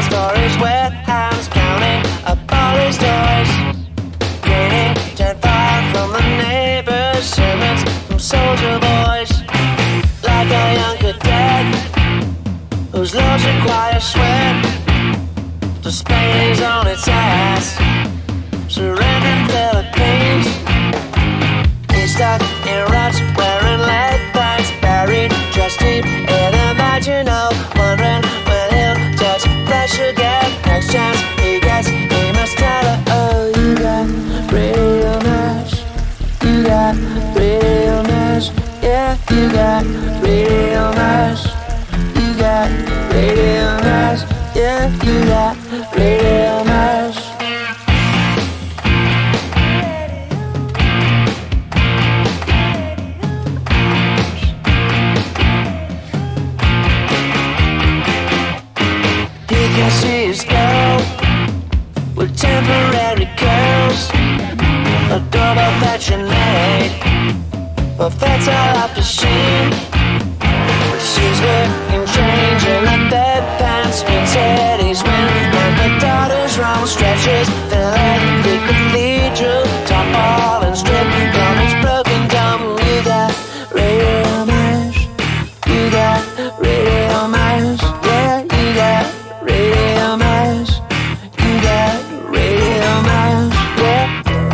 for his wet hands, counting up all his toys, gaining 10 from the neighbors, servants from soldier boys, like a young cadet whose loves require sweat to Spain's on its ass, surrendering Philippines. He's stuck in ruts, wearing lead bags, buried just deep in the marginal, wondering when he'll touch flesh again. Next chance he gets, he must tell her, oh, you got real nice, you got real nice, yeah, you got real nice, you got real nice, yeah, you got real nice. You can see his girl with temporary curls, a double fashion maid, but that's all up to shame. She's wearing change in the bedpans, instead he's winning, and the daughter's wrong stretches, the big cathedral, top ball and strip, down his broken dumb. You got real nice, you got real nice, yeah, you got real nice, you got real nice, yeah.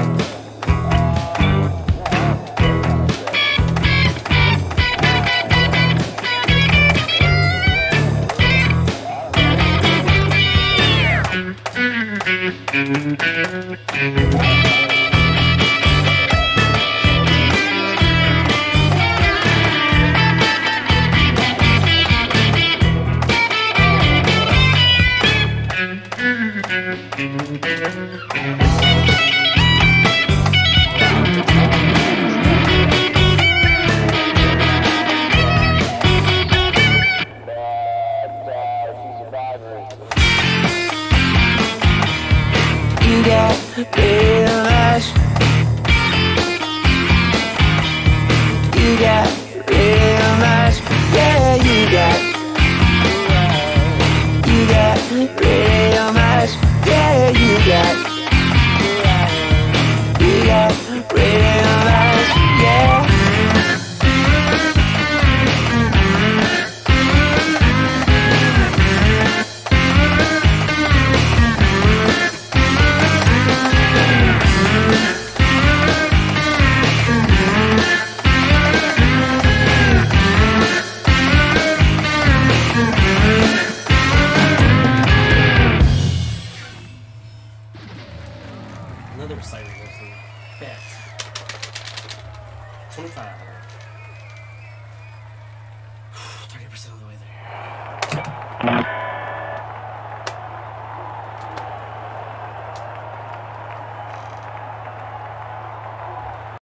You got real nice, you got real nice, yeah, you got real nice, yeah, you got real nice, yeah. Another recital version. Bet. 25. 30% of the way there.